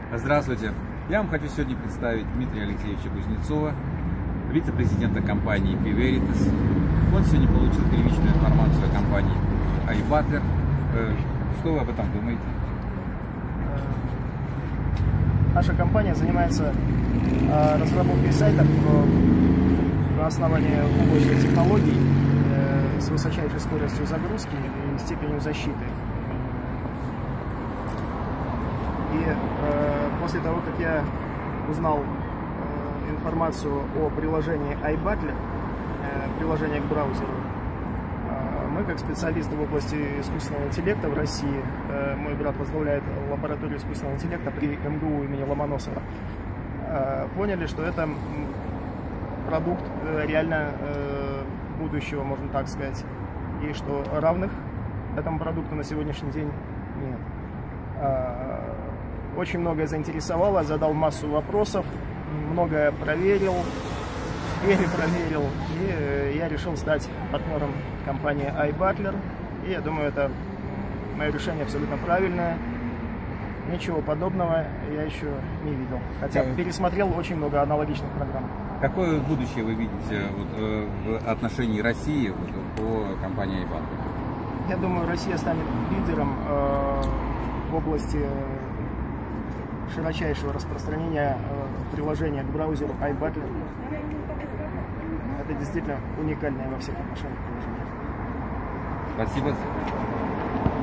Здравствуйте! Я вам хочу сегодня представить Дмитрия Алексеевича Кузнецова, вице-президента компании P-Veritas. Он сегодня получил первичную информацию о компании iButler. Что вы об этом думаете? Наша компания занимается разработкой сайтов на основании облачных технологий с высочайшей скоростью загрузки и степенью защиты. И после того, как я узнал информацию о приложении iButler, приложение к браузеру, мы, как специалисты в области искусственного интеллекта в России, мой брат возглавляет лабораторию искусственного интеллекта при МГУ имени Ломоносова, поняли, что это продукт реально будущего, можно так сказать, и что равных этому продукту на сегодняшний день нет. Очень многое заинтересовало, задал массу вопросов, многое проверил, перепроверил, и я решил стать партнером компании iButler. И я думаю, это мое решение абсолютно правильное. Ничего подобного я еще не видел, хотя пересмотрел очень много аналогичных программ. Какое будущее вы видите в отношении России по компании iButler? Я думаю, Россия станет лидером в области широчайшего распространения приложения к браузеру iButler. Это действительно уникальное во всех отношениях приложение. Спасибо.